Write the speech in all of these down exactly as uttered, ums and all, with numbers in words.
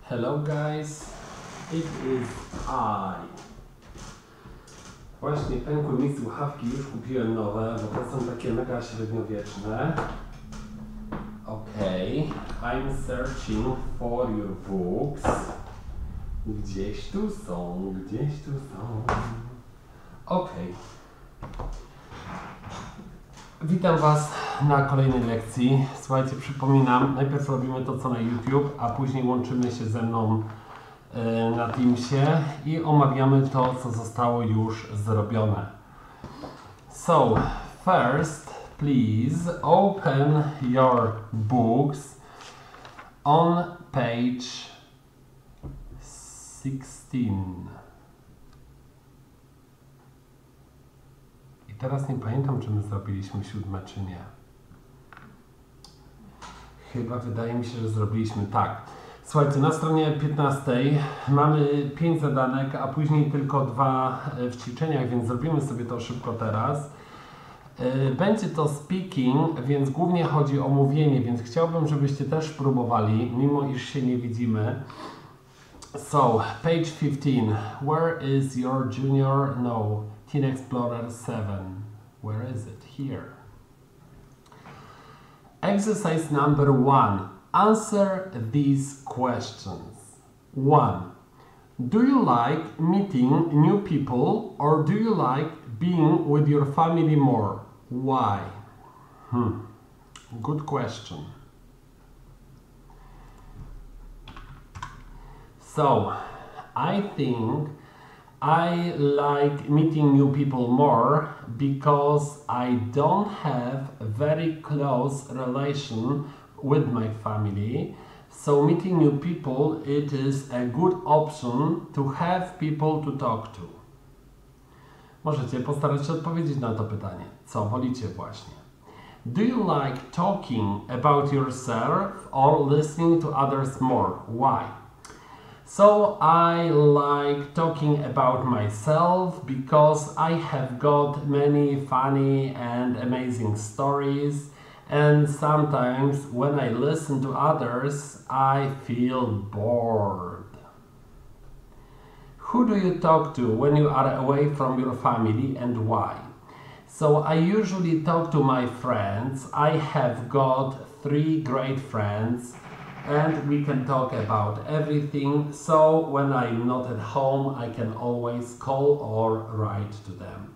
Hello guys, it is I. Właśnie pękły mi słuchawki, już kupiłem nowe, bo te są takie mega średniowieczne. Okay, I'm searching for your books. Gdzieś tu są, gdzieś tu są. Okay. Witam Was na kolejnej lekcji. Słuchajcie, przypominam, najpierw robimy to co na YouTube, a później łączymy się ze mną y, na Teamsie i omawiamy to, co zostało już zrobione. So, first, please open your books on page sixteen. Teraz nie pamiętam, czy my zrobiliśmy siódme, czy nie. Chyba wydaje mi się, że zrobiliśmy tak. Słuchajcie, na stronie piętnastej mamy pięć zadanek, a później tylko dwa w ćwiczeniach, więc zrobimy sobie to szybko teraz. Będzie to speaking, więc głównie chodzi o mówienie, więc chciałbym, żebyście też próbowali, mimo iż się nie widzimy. So, page fifteen. Where is your junior? No. Teen Explorer seven. Where is it? Here. Exercise number one. Answer these questions. One. Do you like meeting new people or do you like being with your family more? Why? Hmm. Good question. So, I think I like meeting new people more because I don't have a very close relation with my family. So meeting new people, it is a good option to have people to talk to. Możecie postarać się odpowiedzieć na to pytanie. Co wolicie właśnie? Do you like talking about yourself or listening to others more? Why? So I like talking about myself because I have got many funny and amazing stories, and sometimes when I listen to others I feel bored. Who do you talk to when you are away from your family and why? So I usually talk to my friends. I have got three great friends and we can talk about everything, so when I'm not at home I can always call or write to them.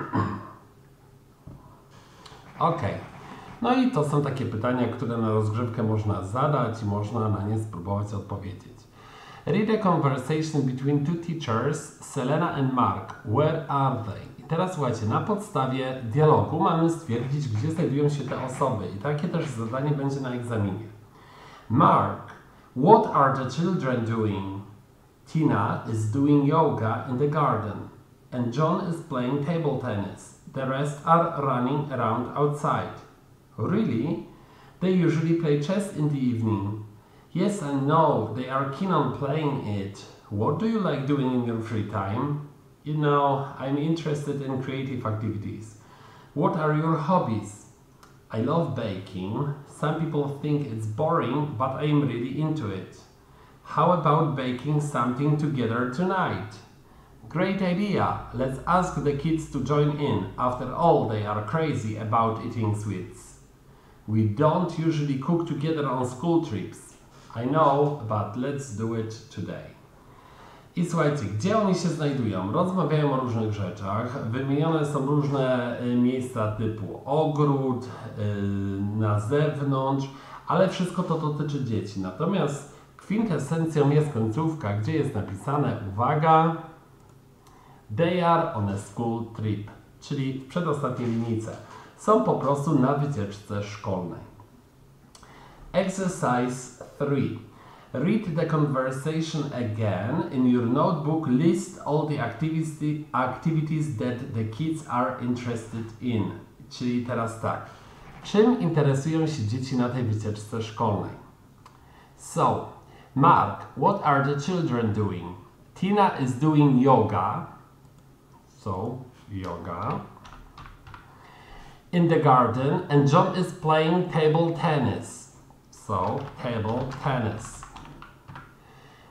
Ok, no i to są takie pytania, które na rozgrzewkę można zadać i można na nie spróbować odpowiedzieć. Read a conversation between two teachers, Selena and Mark. Where are they? I teraz słuchajcie, na podstawie dialogu mamy stwierdzić, gdzie znajdują się te osoby i takie też zadanie będzie na egzaminie. Mark, what are the children doing? Tina is doing yoga in the garden, and John is playing table tennis. The rest are running around outside. Really? They usually play chess in the evening. Yes, I know, they are keen on playing it. What do you like doing in your free time? You know, I'm interested in creative activities. What are your hobbies? I love baking. Some people think it's boring, but I'm really into it. How about baking something together tonight? Great idea! Let's ask the kids to join in. After all, they are crazy about eating sweets. We don't usually cook together on school trips. I know, but let's do it today. I słuchajcie, gdzie oni się znajdują? Rozmawiają o różnych rzeczach, wymienione są różne miejsca typu ogród, na zewnątrz, ale wszystko to dotyczy dzieci. Natomiast kwintesencją jest końcówka, gdzie jest napisane, uwaga, they are on a school trip, czyli w przedostatniej linijce. Są po prostu na wycieczce szkolnej. Exercise three. Read the conversation again. In your notebook, list all the activity, activities that the kids are interested in. Czyli teraz tak. Czym interesują się dzieci na tej wycieczce szkolnej? So, Mark, what are the children doing? Tina is doing yoga. So, yoga. In the garden, and John is playing table tennis. So, table tennis.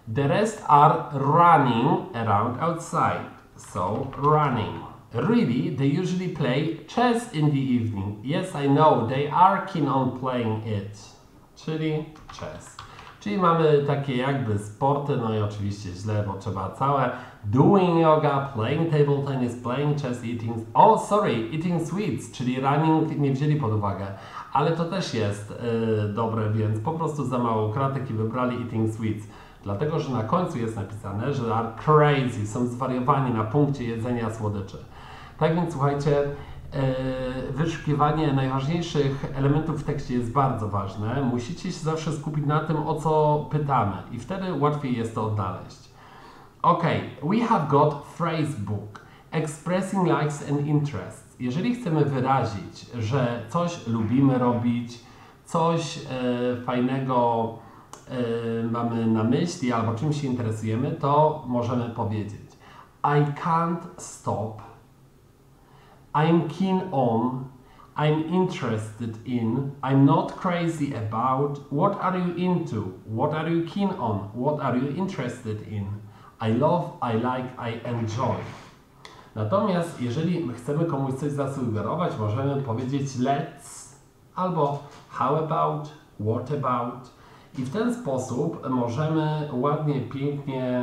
The rest are running around outside. So, running. Really, they usually play chess in the evening. Yes, I know, they are keen on playing it. Czyli chess. Czyli mamy takie jakby sporty, no i oczywiście źle, bo trzeba całe doing yoga, playing table tennis, playing chess, eating... Oh, sorry, eating sweets, czyli running nie wzięli pod uwagę. Ale to też jest yy, dobre, więc po prostu za mało kratek i wybrali eating sweets. Dlatego, że na końcu jest napisane, że are crazy, są zwariowani na punkcie jedzenia słodyczy. Tak więc słuchajcie, yy, wyszukiwanie najważniejszych elementów w tekście jest bardzo ważne. Musicie się zawsze skupić na tym, o co pytamy i wtedy łatwiej jest to odnaleźć. Ok, we have got phrase book, expressing likes and interests. Jeżeli chcemy wyrazić, że coś lubimy robić, coś yy, fajnego yy, mamy na myśli albo czymś się interesujemy, to możemy powiedzieć I can't stop, I'm keen on, I'm interested in, I'm not crazy about, what are you into, what are you keen on, what are you interested in, I love, I like, I enjoy. Natomiast jeżeli chcemy komuś coś zasugerować, możemy powiedzieć let's albo how about, what about i w ten sposób możemy ładnie, pięknie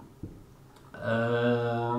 e,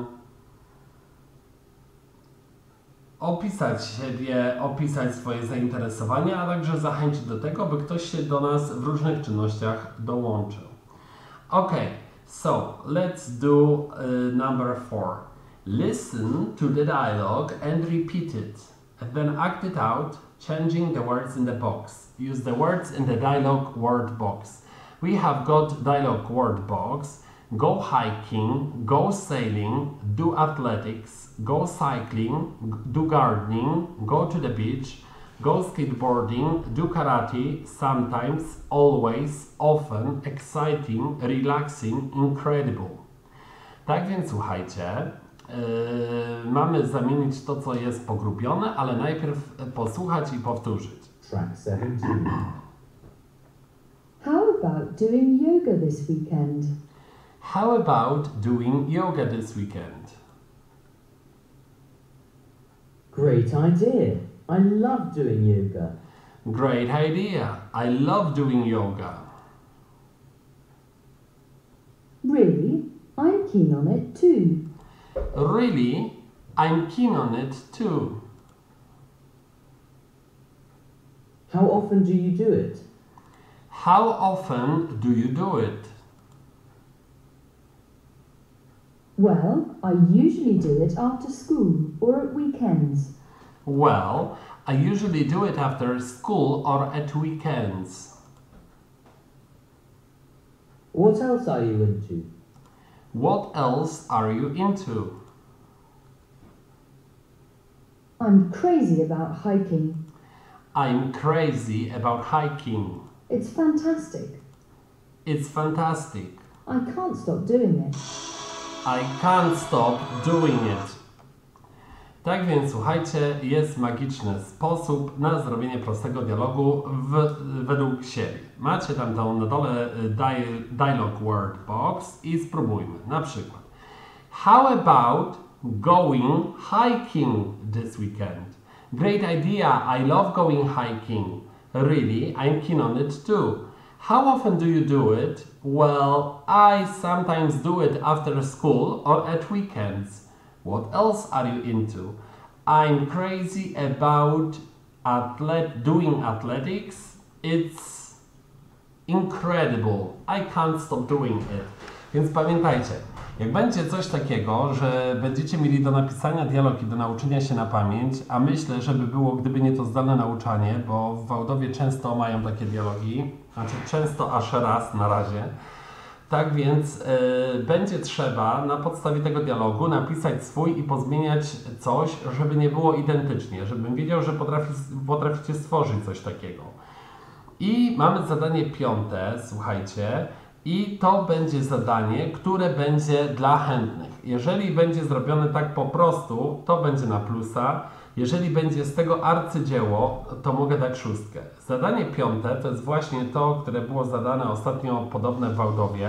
opisać siebie, opisać swoje zainteresowania, a także zachęcić do tego, by ktoś się do nas w różnych czynnościach dołączył. Ok, so let's do uh, number four. Listen to the dialogue and repeat it, and then act it out, changing the words in the box. Use the words in the dialogue word box. We have got dialogue word box. Go hiking, go sailing, do athletics, go cycling, do gardening, go to the beach, go skateboarding, do karate, sometimes, always, often, exciting, relaxing, incredible. Tak więc słuchajcie, yy, mamy zamienić to, co jest pogrupione, ale najpierw posłuchać i powtórzyć. Track seventeen. How about doing yoga this weekend? How about doing yoga this weekend? Great idea. I love doing yoga. Great idea. I love doing yoga. Really? I'm keen on it too. Really? I'm keen on it too. How often do you do it? How often do you do it? Well, I usually do it after school or at weekends. Well, I usually do it after school or at weekends. What else are you into? What else are you into? I'm crazy about hiking. I'm crazy about hiking. It's fantastic. It's fantastic. I can't stop doing it. I can't stop doing it. Tak więc słuchajcie, jest magiczny sposób na zrobienie prostego dialogu w, według siebie. Macie tam tą na dole di dialog word box i spróbujmy. Na przykład how about going hiking this weekend? Great idea, I love going hiking. Really, I'm keen on it too. How often do you do it? Well, I sometimes do it after school or at weekends. What else are you into? I'm crazy about athlete doing athletics. It's incredible. I can't stop doing it. Więc pamiętajcie, jak będzie coś takiego, że będziecie mieli do napisania dialog i do nauczenia się na pamięć, a myślę, żeby było, gdyby nie to zdalne nauczanie, bo w Wałdowie często mają takie dialogi, znaczy często aż raz na razie. Tak więc yy, będzie trzeba na podstawie tego dialogu napisać swój i pozmieniać coś, żeby nie było identycznie, żebym wiedział, że potrafi, potraficie stworzyć coś takiego. I mamy zadanie piąte, słuchajcie, i to będzie zadanie, które będzie dla chętnych. Jeżeli będzie zrobione tak po prostu, to będzie na plusa. Jeżeli będzie z tego arcydzieło, to mogę dać szóstkę. Zadanie piąte to jest właśnie to, które było zadane ostatnio podobne w Wałdowie,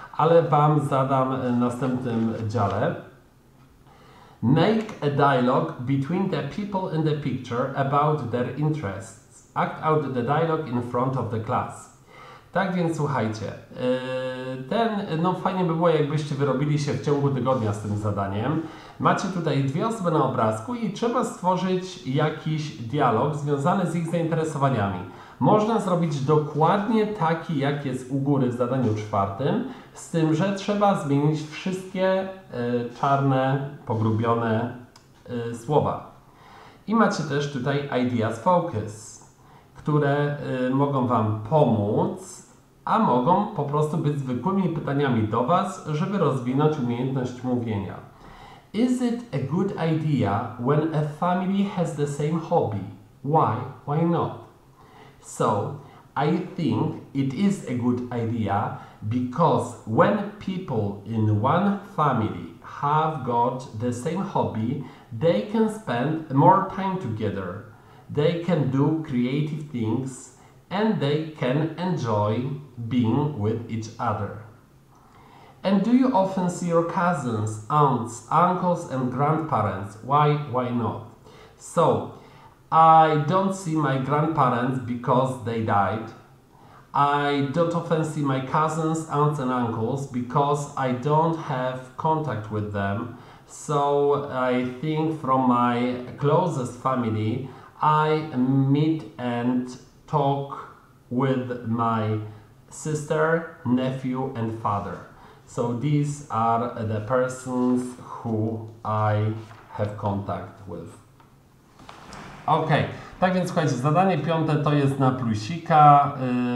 ale Wam zadam w następnym dziale. Make a dialogue between the people in the picture about their interests. Act out the dialogue in front of the class. Tak więc słuchajcie, ten, no fajnie by było, jakbyście wyrobili się w ciągu tygodnia z tym zadaniem. Macie tutaj dwie osoby na obrazku i trzeba stworzyć jakiś dialog związany z ich zainteresowaniami. Można zrobić dokładnie taki, jak jest u góry w zadaniu czwartym, z tym, że trzeba zmienić wszystkie y, czarne, pogrubione y, słowa. I macie też tutaj Ideas Focus, które y, mogą Wam pomóc, a mogą po prostu być zwykłymi pytaniami do Was, żeby rozwinąć umiejętność mówienia. Is it a good idea when a family has the same hobby? Why? Why not? So, I think it is a good idea because when people in one family have got the same hobby, they can spend more time together. They can do creative things and they can enjoy being with each other. And do you often see your cousins, aunts, uncles and grandparents? Why, why not? So, I don't see my grandparents because they died. I don't often see my cousins, aunts and uncles because I don't have contact with them. So I think from my closest family, I meet and talk with my sister, nephew and father. So these are the persons who I have contact with. Ok, tak więc słuchajcie, zadanie piąte to jest na plusika.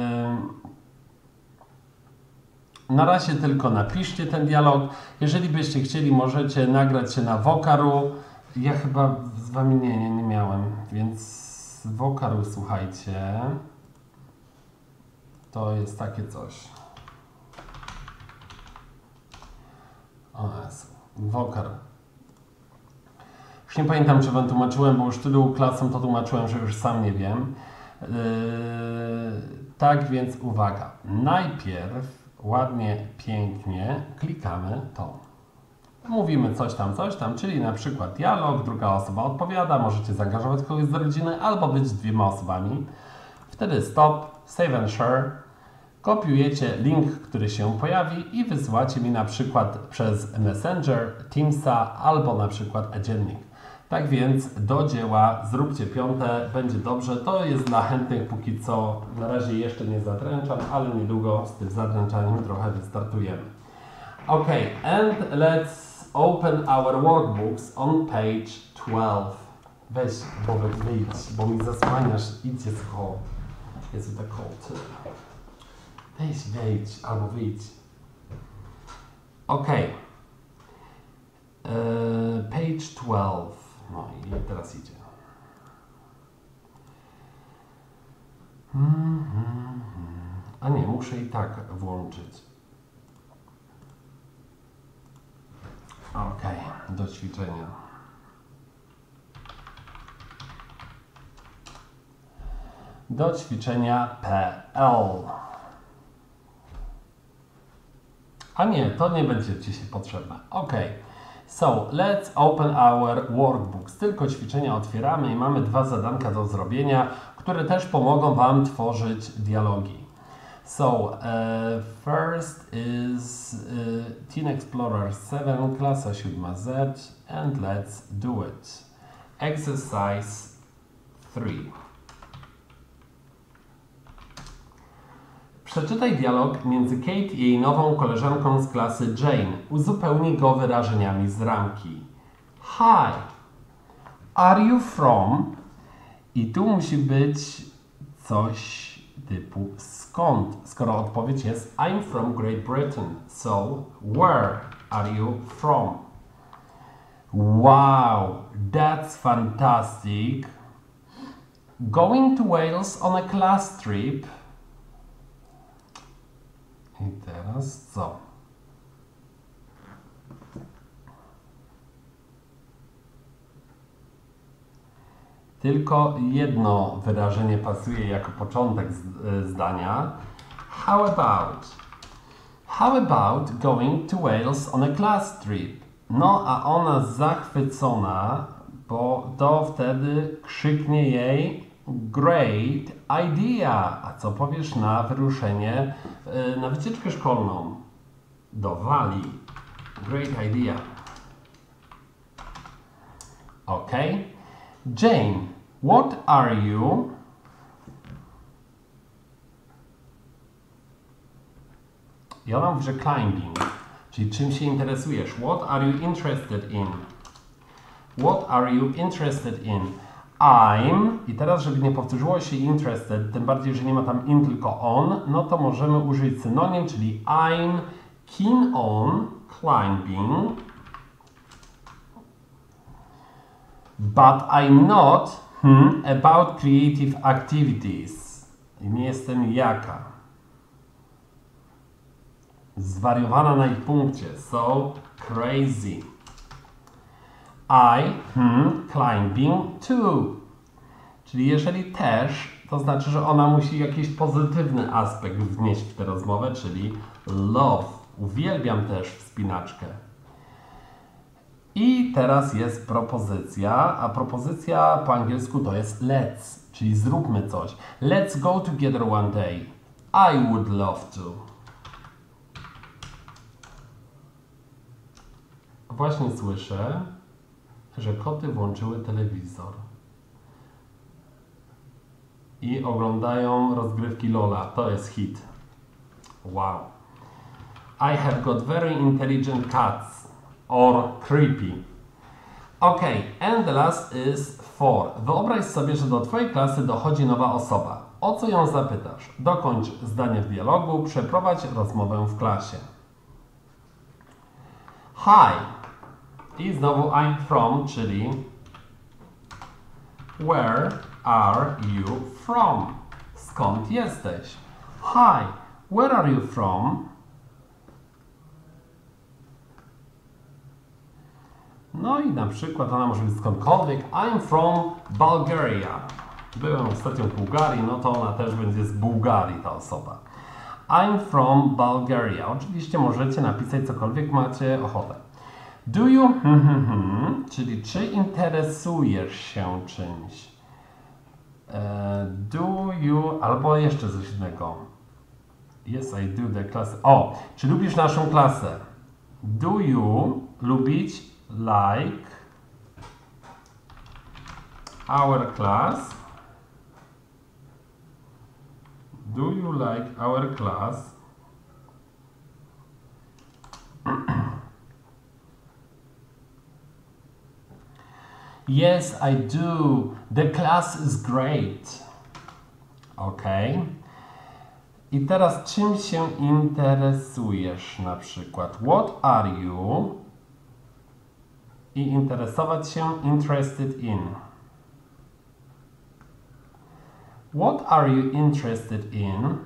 Yy, na razie tylko napiszcie ten dialog. Jeżeli byście chcieli, możecie nagrać się na Vocaru. Ja chyba z Wami nie, nie, nie miałem, więc Vocaru, słuchajcie, to jest takie coś. O Jezu, Vocar. Już nie pamiętam, czy Wam tłumaczyłem, bo już tylu klasom to tłumaczyłem, że już sam nie wiem. Yy, tak więc uwaga. Najpierw ładnie, pięknie klikamy to. Mówimy coś tam, coś tam, czyli na przykład dialog, druga osoba odpowiada, możecie zaangażować kogoś z rodziny albo być dwiema osobami. Wtedy stop, save and share. Kopiujecie link, który się pojawi i wysyłacie mi na przykład przez Messenger, Teamsa albo na przykład dziennik. Tak więc do dzieła, zróbcie piąte, będzie dobrze. To jest dla chętnych, póki co na razie jeszcze nie zadręczam, ale niedługo z tym zadręczaniem trochę wystartujemy. Ok, and let's open our workbooks on page twelve. Weź, Bobek, wyjdź, bo mi zasłaniasz, idźcie z koło. Jest tak cold. Weź, wejdź, albo wyjdź. Ok. Eee, page twelve. No i teraz idzie. Hmm, hmm, hmm. A nie, muszę i tak włączyć. Ok, do ćwiczenia. Do ćwiczenia P L. A nie, to nie będzie dzisiaj potrzebne. Ok. So, let's open our workbooks. Tylko ćwiczenia otwieramy i mamy dwa zadanka do zrobienia, które też pomogą Wam tworzyć dialogi. So, uh, first is uh, Teen Explorer seven, klasa siódma Z, and let's do it. Exercise three. Przeczytaj dialog między Kate i jej nową koleżanką z klasy Jane. Uzupełnij go wyrażeniami z ramki. Hi, are you from? I tu musi być coś typu skąd, skoro odpowiedź jest I'm from Great Britain. So, where are you from? Wow, that's fantastic. Going to Wales on a class trip. I teraz co? Tylko jedno wyrażenie pasuje jako początek zdania. How about? How about going to Wales on a class trip? No, a ona zachwycona, bo to wtedy krzyknie jej great idea. A co powiesz na wyruszenie, yy, na wycieczkę szkolną do Walii? Great idea. Ok. Jane, what are you? I ona mówi, że climbing, czyli czym się interesujesz. What are you interested in? What are you interested in? I'm, i teraz, żeby nie powtórzyło się interested, tym bardziej, że nie ma tam in, tylko on, no to możemy użyć synonim, czyli I'm keen on climbing, but I'm not hmm, about creative activities. I nie jestem jaka. Zwariowana na ich punkcie. So crazy. I hmm, climbing too. Czyli jeżeli też, to znaczy, że ona musi jakiś pozytywny aspekt wnieść w tę rozmowę, czyli love. Uwielbiam też wspinaczkę. I teraz jest propozycja, a propozycja po angielsku to jest let's, czyli zróbmy coś. Let's go together one day. I would love to. Właśnie słyszę, że koty włączyły telewizor i oglądają rozgrywki Lola. To jest hit. Wow. I have got very intelligent cats. Or creepy. Ok, and the last is for. Wyobraź sobie, że do twojej klasy dochodzi nowa osoba. O co ją zapytasz? Dokończ zdanie w dialogu, przeprowadź rozmowę w klasie. Hi. I znowu I'm from, czyli where are you from? Skąd jesteś? Hi, where are you from? No i na przykład ona może być skądkolwiek. I'm from Bulgaria. Byłem ostatnio w Bułgarii, no to ona też będzie z Bułgarii, ta osoba. I'm from Bulgaria. Oczywiście możecie napisać cokolwiek macie ochotę. Do you, hmm, hmm, hmm, czyli czy interesujesz się czymś? E, do you, albo jeszcze coś innego. Yes, I do the class. O, czy lubisz naszą klasę? Do you lubić like our class? Do you like our class? Yes, I do. The class is great. Ok. I teraz czym się interesujesz na przykład? What are you? I interesować się, interested in. What are you interested in?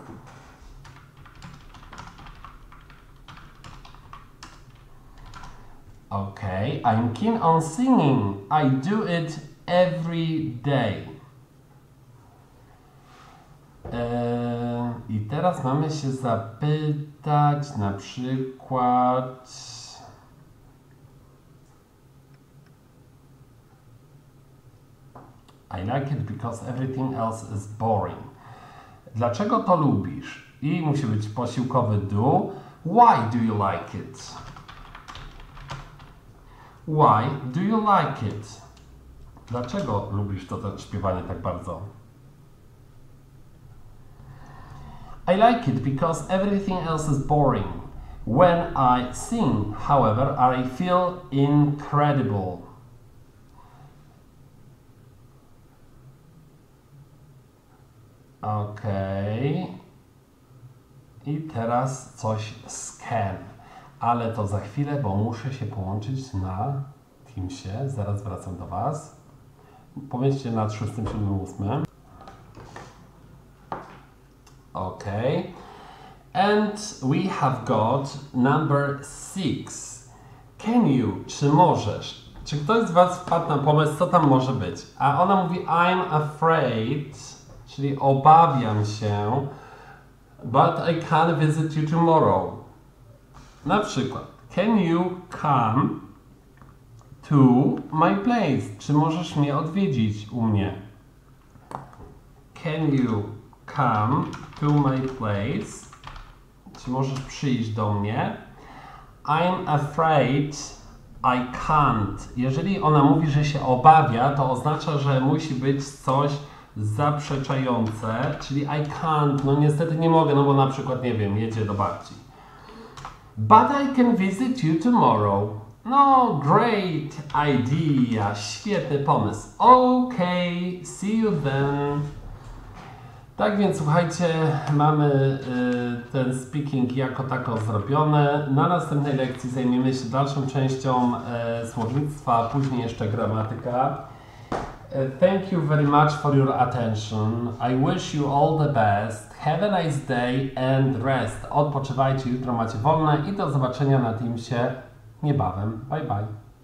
Okay, I'm keen on singing. I do it every day. Eee, I teraz mamy się zapytać na przykład... I like it because everything else is boring. Dlaczego to lubisz? I musi być posiłkowy do. Why do you like it? Why do you like it? Dlaczego lubisz to, to śpiewanie tak bardzo? I like it because everything else is boring. When I sing, however, I feel incredible. Okej. I teraz coś z can. Ale to za chwilę, bo muszę się połączyć na Teamsie. Zaraz wracam do Was. Powiedzcie nad szóstym, siódmym, ósmym. Okay. And we have got number six. Can you? Czy możesz? Czy ktoś z Was wpadł na pomysł, co tam może być? A ona mówi I'm afraid, czyli obawiam się, but I can't visit you tomorrow. Na przykład, can you come to my place? Czy możesz mnie odwiedzić u mnie? Can you come to my place? Czy możesz przyjść do mnie? I'm afraid I can't. Jeżeli ona mówi, że się obawia, to oznacza, że musi być coś zaprzeczające, czyli I can't, no niestety nie mogę, no bo na przykład, nie wiem, jedzie do babci. But I can visit you tomorrow. No, great idea, świetny pomysł. Okay, see you then. Tak więc słuchajcie, mamy y, ten speaking jako tako zrobiony. Na następnej lekcji zajmiemy się dalszą częścią y, słownictwa, później jeszcze gramatyka. Uh, thank you very much for your attention. I wish you all the best. Have a nice day and rest. Odpoczywajcie, jutro macie wolne i do zobaczenia na Teamsie niebawem. Bye bye.